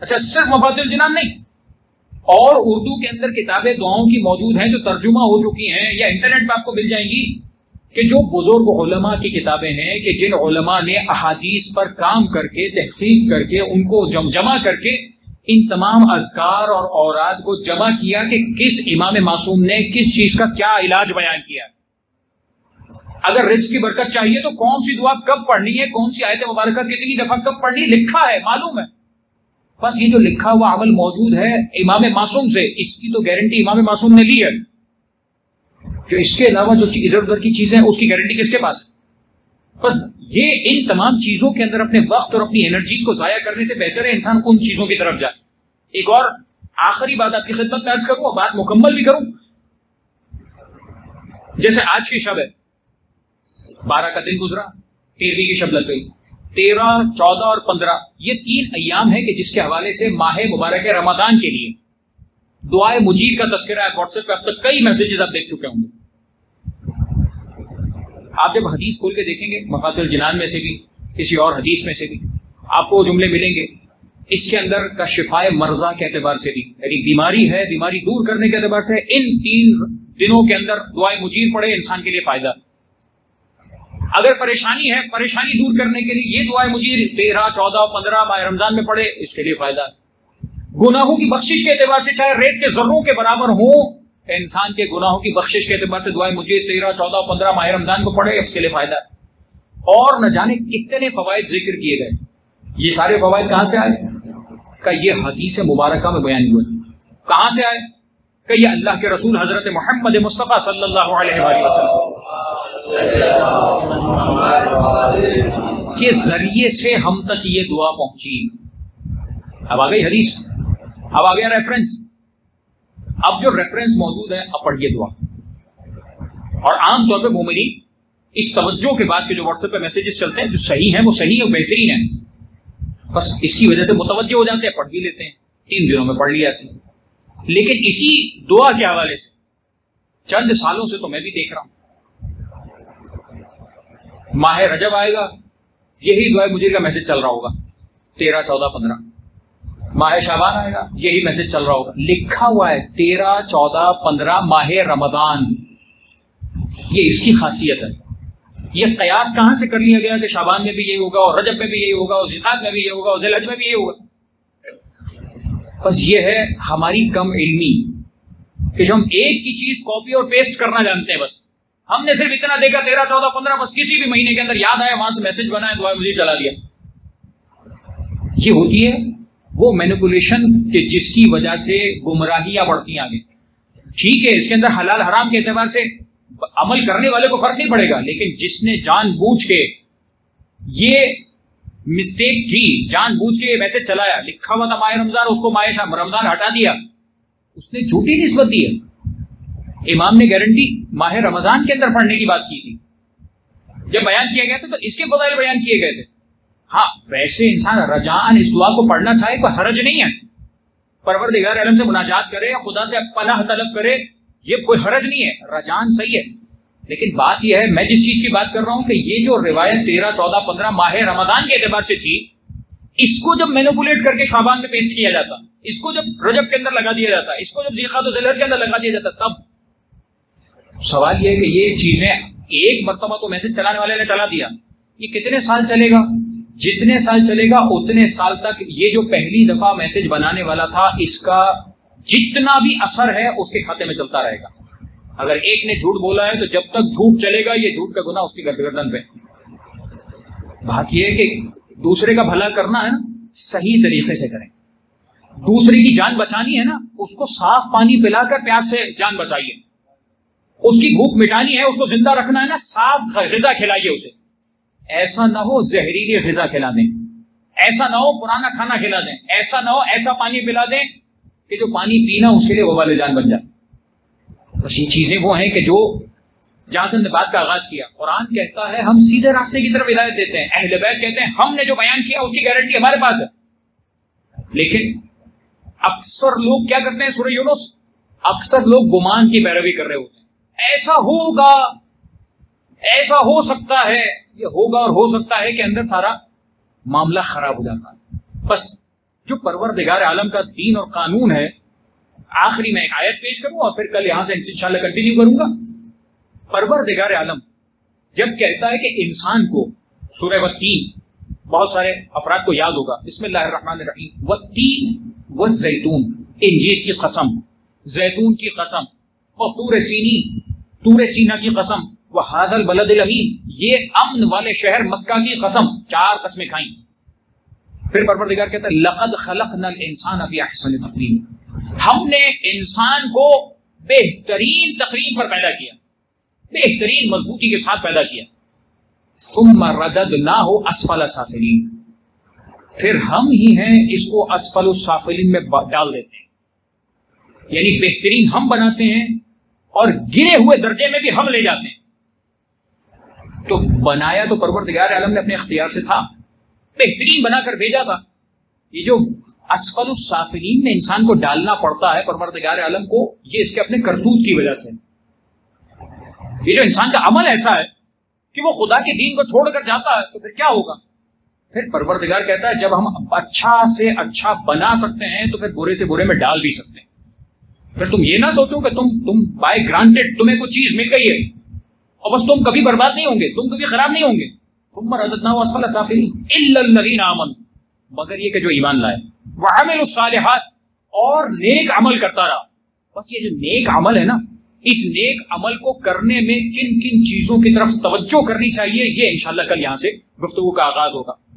اچھا صرف مفاتیح الجنان نہیں، اور اردو کے اندر کتابیں دعاؤں کی موجود ہیں جو ترجمہ ہو چکی ہیں یا انٹرنیٹ پہ آپ کو مل جائیں گی، کہ جو بزرگ علماء کی کتابیں ہیں کہ جن علماء نے احادیث پر کام کر کے تحقیق کر کے ان کو جمع کر کے ان تمام اذکار اور اوراد کو جمع کیا کہ کس امام معصوم نے کس چیز کا کیا علاج بیان کیا. اگر رزق کی برکت چاہیے تو کون سی دعا کب پڑھنی ہے، کون سی آیت مبارکہ کتنی دفعہ کب پڑھنی ہے، لکھا ہے، معلوم ہے. بس یہ جو لکھا ہوا عمل موجود ہے امام معصوم سے، اس کی تو گارنٹی امام معصوم نے لی ہے. جو اس کے علاوہ جو ادھر ادھر کی چیزیں ہیں اس کی گارنٹی کس کے پاس ہے؟ پر یہ ان تمام چیزوں کے اندر اپنے وقت اور اپنی انرجیز کو ضائع کرنے سے بہتر ہے انسان ان چیزوں کی طرف جائے. ایک اور آخری بات آپ کی خدمت میں عرض کروں اور بات مکمل بھی کروں. جیسے آج کی شب ہے، 12 کا دن گزرا، 13ویں کی شب لگ گئی، 13، 14 اور 15 یہ 3 ایام ہے کہ جس کے حوالے سے ماہ مبارک رمضان کے لیے دعائے مجید کا تذکرہ ہے. واٹس ایپ پہ اب تک کئی میسیجز آپ دیکھ چکے ہوں گے. آپ جب حدیث کھول کے دیکھیں گے مفاتیح الجنان میں سے بھی کسی اور حدیث میں سے بھی آپ کو جملے ملیں گے اس کے اندر کا شفائے مرضا کے اعتبار سے بھی، یعنی بیماری ہے، بیماری دور کرنے کے اعتبار سے ان 3 دنوں کے اندر دعائے مجید پڑھے انسان کے لیے فائدہ. اگر پریشانی ہے، پریشانی دور کرنے کے لیے یہ دعائے مجید 13، 14، 15 ماہ رمضان میں پڑھے، اس کے لیے فائدہ. گناہوں کی بخشش کے اعتبار سے چاہے ریت کے ذروں کے برابر ہوں، انسان کے گناہوں کی بخشش کے اعتبار سے دعائے مجید 13، 14، 15 ماہ رمضان کو پڑھے، اس کے لیے فائدہ. اور نہ جانے کتنے فوائد ذکر کیے گئے. یہ سارے فوائد کہاں سے آئے؟ کہ یہ حدیث مبارکہ میں بیان ہوئے. کہاں سے آئے؟ کہ یہ اللہ کے رسول حضرت محمد مصطفیٰ صلی اللہ علیہ وآلہ وسلم کے ذریعے سے ہم تک یہ دعا پہنچی. اب آ گئی حدیث، اب آ گیا ریفرنس. اب جو ریفرنس موجود ہے اب پڑھیے دعا. اور عام طور پہ مومنین اس توجہ کے بعد کے جو واٹس ایپ پہ میسیجز چلتے ہیں جو صحیح ہیں وہ صحیح اور بہترین ہیں، بس اس کی وجہ سے متوجہ ہو جاتے ہیں، پڑھ بھی لیتے ہیں، 3 دنوں میں پڑھ لی جاتی ہیں. لیکن اسی دعا کے حوالے سے چند سالوں سے تو میں بھی دیکھ رہا ہوں، ماہ رجب آئے گا یہی دعائے مجید کا میسج چل رہا ہوگا، 13، 14، 15. ماہ شعبان آئے گا یہی میسج چل رہا ہوگا. لکھا ہوا ہے 13، 14، 15 ماہ رمضان. یہ اس کی خاصیت ہے. یہ قیاس کہاں سے کر لیا گیا کہ شعبان میں بھی یہی ہوگا اور رجب میں بھی یہی ہوگا اور ذوالقعدہ میں بھی یہی ہوگا اور ذی الحجہ میں بھی یہی ہوگا؟ بس یہ ہے ہماری کم علمی کہ جو ہم ایک کی چیز کاپی اور پیسٹ کرنا جانتے ہیں. بس ہم نے صرف اتنا دیکھا 13، 14، 15 بس کسی بھی مہینے کے اندر یاد آیا وہاں سے میسج بنایا دعائیں مجھے چلا دیا. یہ ہوتی ہے وہ مینیپولیشن کہ جس کی وجہ سے گمراہیاں بڑھتی ہیں آگے. ٹھیک ہے اس کے اندر حلال حرام کے اعتبار سے عمل کرنے والے کو فرق نہیں پڑے گا، لیکن جس نے جان بوجھ کے یہ مسٹیک کی، جان بوجھ کے یہ میسج چلایا، لکھا ہوا تھا ماہ رمضان، اس کو ماہ رمضان ہٹا دیا، اس نے جھوٹی نسبت دی ہے. امام نے گارنٹی ماہ رمضان کے اندر پڑھنے کی بات کی تھی جب بیان کیا گیا تھا، تو اس کے فضائل بیان کیے گئے تھے. ہاں ویسے انسان رجعان اس دعا کو پڑھنا چاہے کوئی حرج نہیں ہے، پروردگار عالم سے مناجات کرے، خدا سے پناہ طلب کرے، یہ کوئی حرج نہیں ہے، رجعان صحیح ہے. لیکن بات یہ ہے میں جس چیز کی بات کر رہا ہوں کہ یہ جو روایت 13، 14، 15 ماہ رمضان کے اعتبار سے تھی، اس کو جب مینیپولیٹ کر کے شعبان میں پیسٹ کیا جاتا، اس کو جب رجب کے اندر لگا دیا جاتا، اس کو جب ذوالقعدہ و ذی الحجہ کے اندر لگا دیا جاتا، تب سوال یہ ہے کہ یہ چیزیں ایک مرتبہ تو میسج چلانے والے نے چلا دیا، یہ کتنے سال چلے گا؟ جتنے سال چلے گا اتنے سال تک یہ جو پہلی دفعہ میسج بنانے والا تھا اس کا جتنا بھی اثر ہے اس کے کھاتے میں چلتا رہے گا. اگر ایک نے جھوٹ بولا ہے تو جب تک جھوٹ چلے گا یہ جھوٹ کا گناہ اس کی گردن پہ. بات یہ ہے کہ دوسرے کا بھلا کرنا ہے نا صحیح طریقے سے کریں. دوسرے کی جان بچانی ہے نا اس کو صاف پانی پلا کر پیاس سے جان بچائیے. اس کی بھوک مٹانی ہے، اس کو زندہ رکھنا ہے نا صاف غذا کھلائیے اسے. ایسا نہ ہو زہریلی غذا کھلا دیں، ایسا نہ ہو پرانا کھانا کھلا دیں، ایسا نہ ہو ایسا پانی پلا دیں کہ جو پانی پینا اس کے لیے وبال جان بن جائے. بس یہ چیزیں وہ ہیں کہ جو جہاں سے ہم نے بات کا آغاز کیا، قرآن کہتا ہے ہم سیدھے راستے کی طرف ہدایت دیتے ہیں، اہل بیت کہتے ہیں ہم نے جو بیان کیا اس کی گارنٹی ہمارے پاس ہے. لیکن اکثر لوگ کیا کرتے ہیں؟ سورہ یونس، اکثر لوگ گمان کی پیروی کر رہے ہوتے ہیں، ایسا ہوگا، ایسا ہو سکتا ہے، یہ ہوگا اور ہو سکتا ہے کہ اندر سارا معاملہ خراب ہو جاتا ہے. بس جو پروردگار عالم کا دین اور قانون ہے. آخری میں ایک آیت پیش کروں اور پھر کل یہاں سے انشاءاللہ کنٹینیو کروں گا. پروردگار عالم جب کہتا ہے کہ انسان کو، سورہ والتین بہت سارے افراد کو یاد ہوگا، بسم اللہ الرحمن الرحیم، والتین والزیتون، انجیر کی قسم، زیتون کی قسم، وطور سینین، طور سینا کی قسم، وہذا البلد الامین، یہ امن والے شہر مکہ کی قسم. 4 قسمیں کھائیں. پھر پروردگار کہتا ہے لقد خلقنا الانسان فی احسن تقویم، ہم نے انسان کو بہترین تقویم پر پیدا کیا، بہترین مضبوطی کے ساتھ پیدا کیا. ثم رددناہ اسفل سافلین، پھر ہم ہی ہیں اس کو اسفل السافلین میں ڈال دیتے ہیں، یعنی بہترین ہم بناتے ہیں اور گرے ہوئے درجے میں بھی ہم لے جاتے ہیں. تو بنایا تو پروردگار عالم نے اپنے اختیار سے تھا، بہترین بنا کر بھیجا تھا. یہ جو اسفل السافلین میں انسان کو ڈالنا پڑتا ہے پروردگار عالم کو، یہ اس کے اپنے کرتوت کی وجہ سے. یہ جو انسان کا عمل ایسا ہے کہ وہ خدا کے دین کو چھوڑ کر جاتا ہے تو پھر کیا ہوگا؟ پھر پروردگار کہتا ہے جب ہم اچھا سے اچھا بنا سکتے ہیں تو پھر برے سے برے میں ڈال بھی سکتے ہیں. پھر تم یہ نہ سوچو کہ تم بائی گرانٹیڈ تمہیں کوئی چیز مل گئی ہے اور بس تم کبھی برباد نہیں ہوں گے، تم کبھی خراب نہیں ہوں گے. ثم رددناہ اسفل سافلین الا الذین آمنوا، مگر یہ کہ جو ایمان لائے، وعملوا الصالحات، اور نیک عمل کرتا رہا. بس یہ جو نیک عمل ہے نا، اس نیک عمل کو کرنے میں کن کن چیزوں کی طرف توجہ کرنی چاہیے، یہ انشاءاللہ کل یہاں سے گفتگو کا آغاز ہوگا.